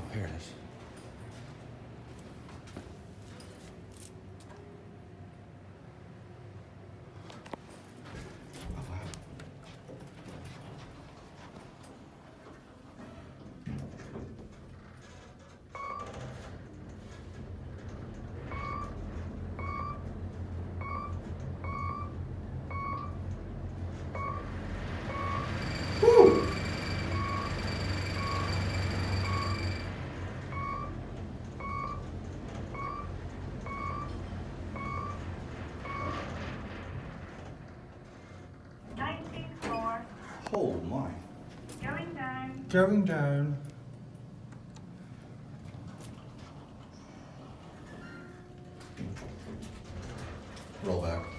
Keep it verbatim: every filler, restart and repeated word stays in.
here it is. Oh, wow. Woo! nineteenth floor. Oh my. Going down. Going down. Roll back.